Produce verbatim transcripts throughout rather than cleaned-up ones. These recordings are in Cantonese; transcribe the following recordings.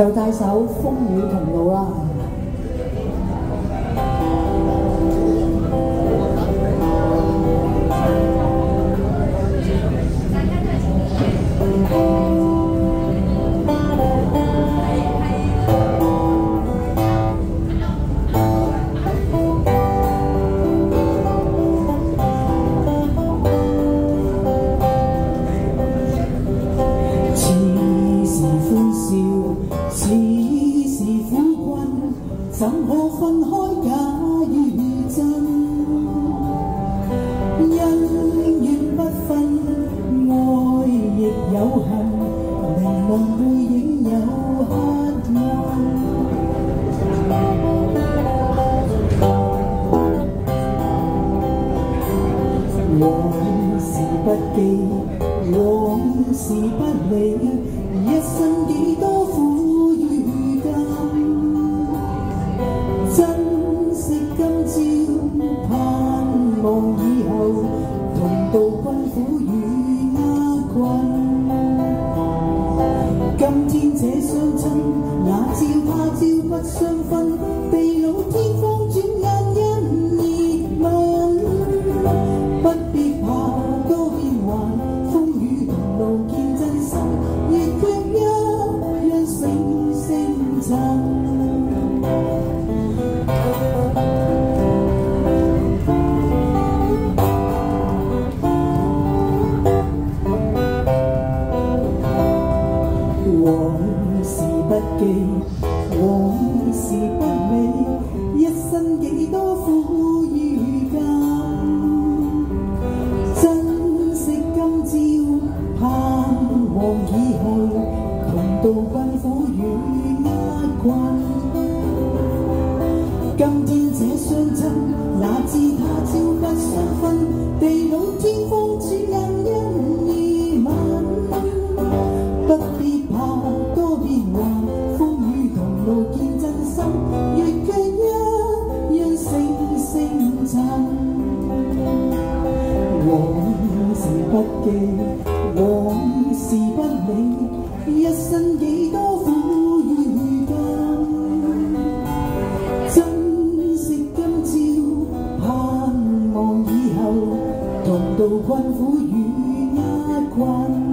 就帶首《風雨同路》啦。怎可分開假與真？恩怨不分，愛亦有恨，靈魂背影有黑暗。往事不記，往事不理，一生幾多苦與甘。珍惜今朝，盼望以後，同渡困苦與厄困。今天這相親，那朝他朝不相分，地老天荒轉眼因熱吻。不必怕多變幻，風雨同路見真心，亦卻一樣聲聲震。往事不記，往事不理，一生幾多苦與甘。珍惜今朝，盼望以後，同渡困苦與厄困。今天這相親，哪知他朝不相分，地老天荒轉眼因熱吻。不必怕多變幻，風雨同路見真心，亦卻一樣聲聲震。往事不記，往事不理，一生幾多苦與甘。珍惜今朝，盼望以後，同渡困苦與厄困。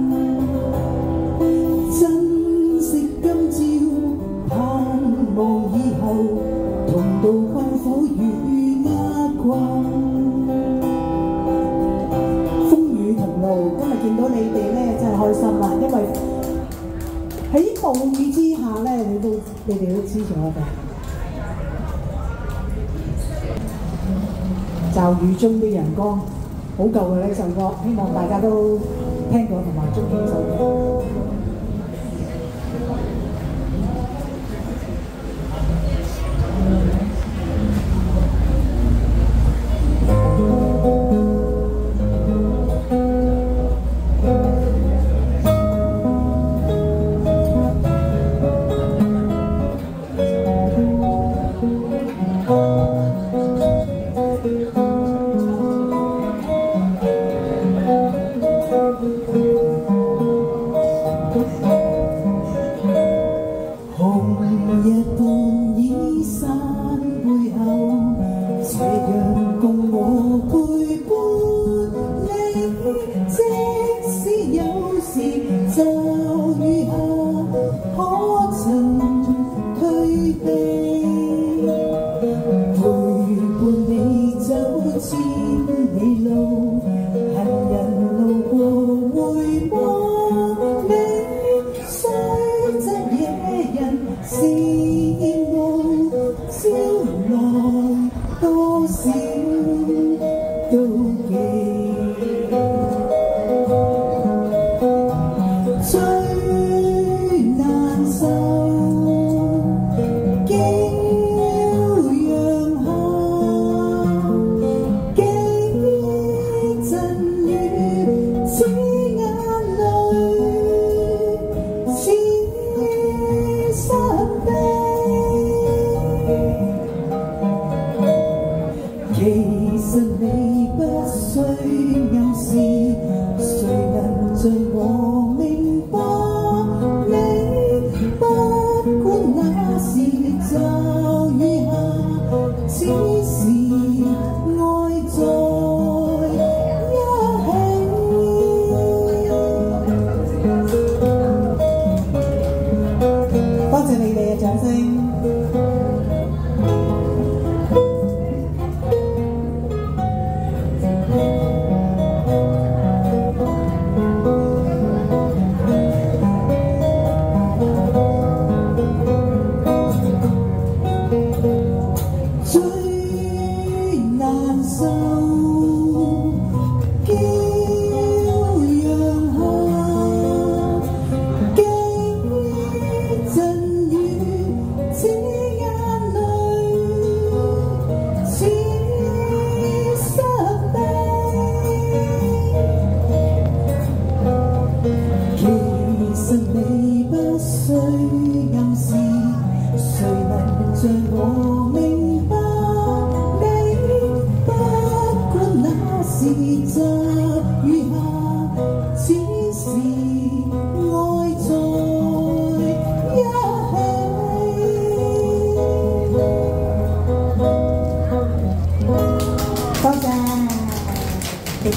珍惜今朝，盼望以後，同渡困苦與厄困。風雨同路，今日見到你哋咧，真係開心啦！因為喺暴雨之下咧，你都你哋都支持我哋。驟雨中的陽光，好舊嘅呢首歌，希望大家都聽過同埋中意呢首歌。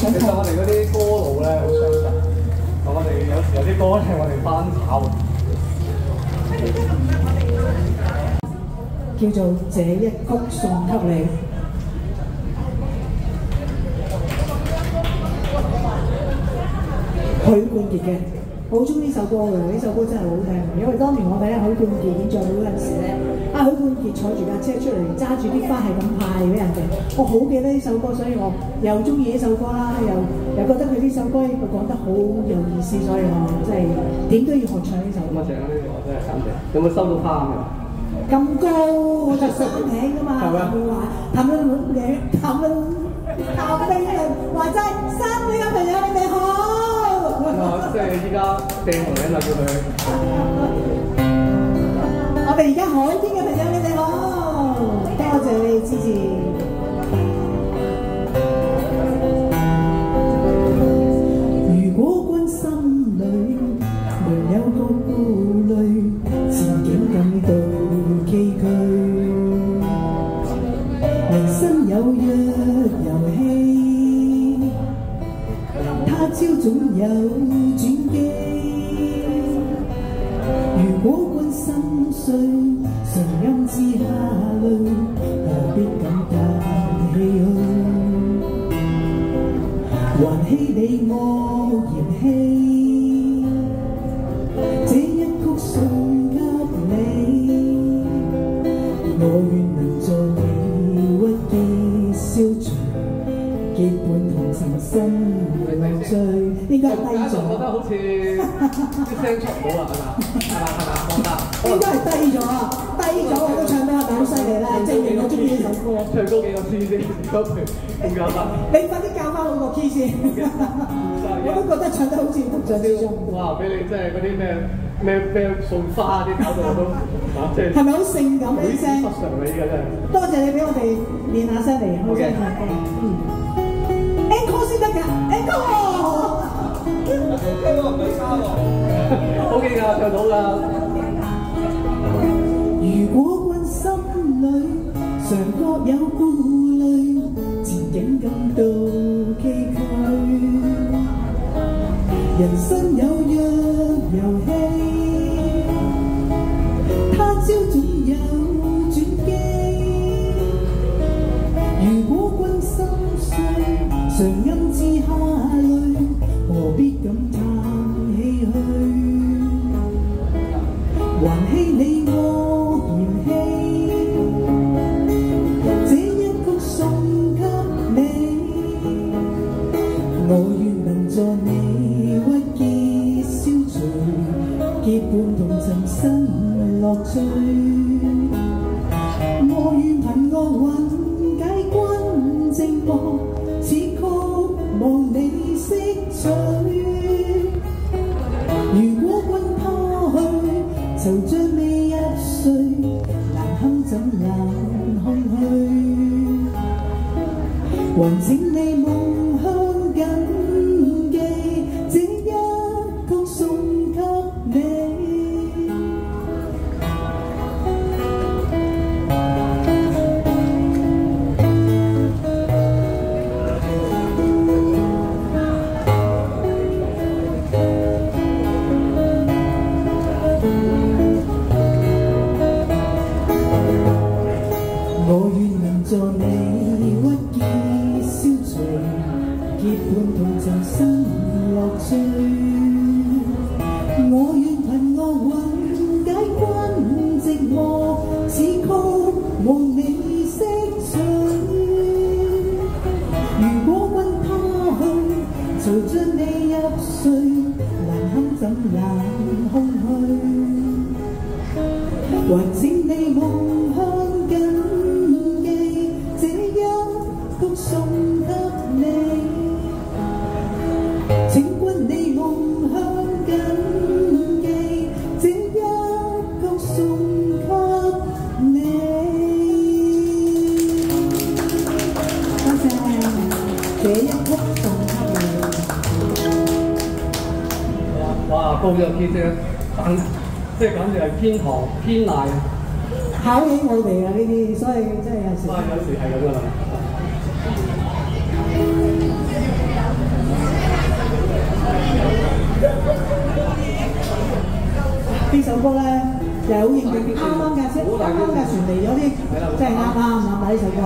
想唱。 其實我哋嗰啲歌路咧好相近，我哋有時有啲歌咧我哋翻炒， 叫做這一曲送給你。許冠傑嘅，我好中意呢首歌嘅，呢首歌真係好聽。因為當年我睇下許冠傑演唱會嗰陣時咧，啊許冠傑坐住架車出嚟，揸住啲花係咁派俾人哋，我好記得呢首歌，所以我又中意呢首歌啦，又又覺得佢呢首歌佢講得好有意思，所以我真係點都要學唱呢首歌。 咁啊正呢個真係感謝。有冇收到花㗎？ 咁高我就三名㗎嘛，係咪話譚詠麟嘅譚詠譚詠麟話齋三呢個朋友你哋好。 即係依家掟台名啦，叫佢。 我哋而家海邊嘅朋友你哋好，多謝你支持。如果君心裏沒有個顧慮，前景感到崎嶇，人生有若遊戲。他朝總有轉機，如果君心碎，常暗自下淚，何必感嘆唏噓？還希你我嫌棄，這一曲送給你，我願能在你鬱結消除，結伴同尋生。最應該係低咗， 覺得好似啲聲出唔到啦，係嘛？係嘛係嘛，放得。 應該係低咗啊，低咗我都唱得係咪好犀利咧？證明我中意呢首歌。 唱高幾個 key 先，嗰句點教法？ 你快啲教翻我個 key 先，我都覺得唱得好似唔上啲咁。 哇！俾你即係嗰啲咩咩咩送花啲搞到我都嚇，即係。 係咪好性感呢啲聲？ 不常嘅依家真係。 多謝你俾我哋練下聲嚟，開聲唱歌。嗯。encore 先得㗎 ，encore。OK 喎，唔使差喎。 OK 㗎，唱到㗎。 如果君心裏常各有顧慮，前景感到崎嶇，人生有若遊戲，他朝總有轉機。如果君心碎，常暗自下淚，何必感嘆唏噓？還希你我嫌棄，這一曲送給你，我願能在你鬱結消除，結伴同尋生樂趣。我願憑樂韻解君寂寞，此曲望你識取。如果君他去，就像未入睡，難堪怎能空虛？還請你夢鄉緊記，這一曲送給你。我願能在你鬱結消除，結伴同尋生樂趣。我願憑樂韻解君寂寞，此曲望你識取。如果君他去，就將你入睡，難堪怎能空虛？還請你夢鄉緊記，這一曲送給你。請君你夢鄉緊記，這一曲送給你。多謝，這一曲送給你。 哇！高咗 key 啫，即係簡直係偏旁偏賴。 考起我哋啊呢啲，所以真係有時。 哇！有時係咁噶啦。 呢首歌咧又係好應景，啱啱架車，啱啱架船嚟咗啲，真係啱啱啱啊！呢首歌，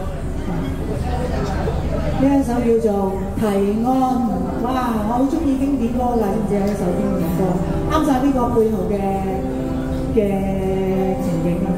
呢一首叫做《提案》，哇！我好中意經典歌㗎，知唔知啊？呢首經典歌，啱晒呢個背後嘅嘅情景。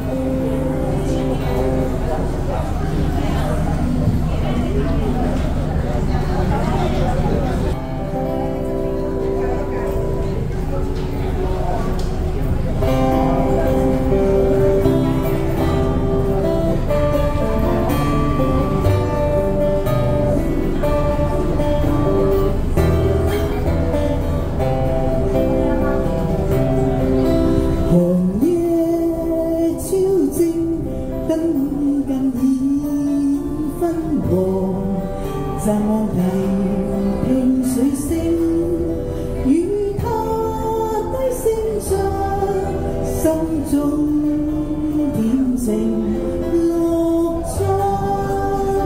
暫望提聽水聲，與他低聲唱，心中恬靜樂章。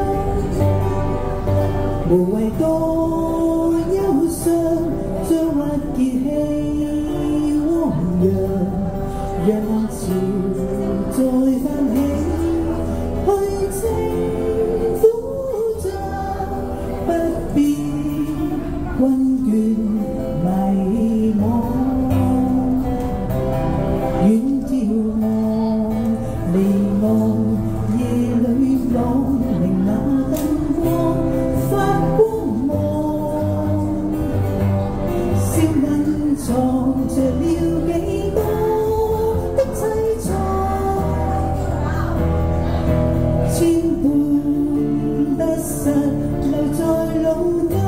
無謂多憂傷，將鬱結氣汪洋，讓浪潮再翻起，去清。困倦迷惘，遠眺望離岸，夜裏朗明那燈光發光芒，笑問藏着了幾多的凄愴，千般得失留在腦間。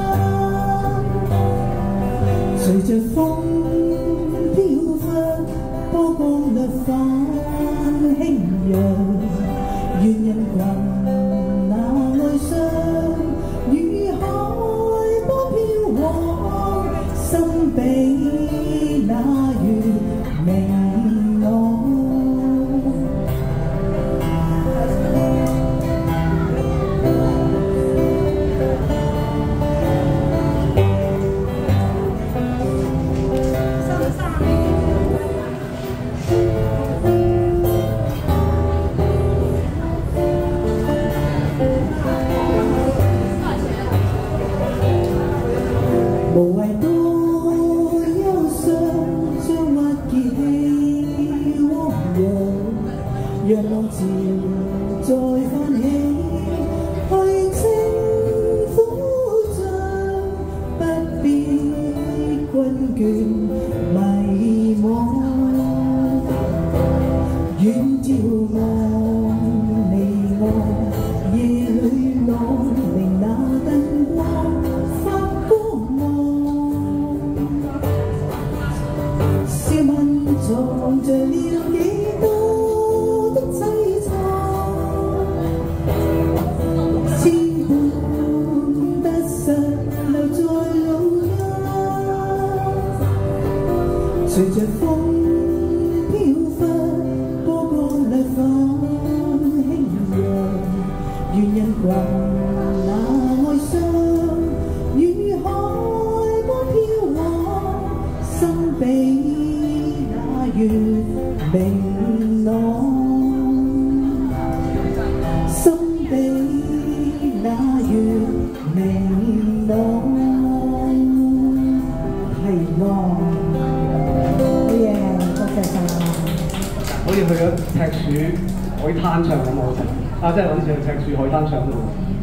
隨着風飄忽，波光掠返輕揚，願人群那哀傷，與海波飄往，心比那月明朗。無謂多憂傷，將鬱結氣汪洋，讓浪潮再翻起，去清苦脹，不必困倦迷惘，遠眺望離岸，夜裏朗明那燈光發光芒。笑問藏着了幾多的凄愴，千般得失留在腦間，隨着風飄忽，波光掠返輕揚，願人群那哀傷，與海波飄往，心比那月明朗，心比那月明朗。係喎，好嘢，多謝晒。 好似去咗赤柱海灘唱咁好食，啊！真係好似去赤柱海灘唱咁。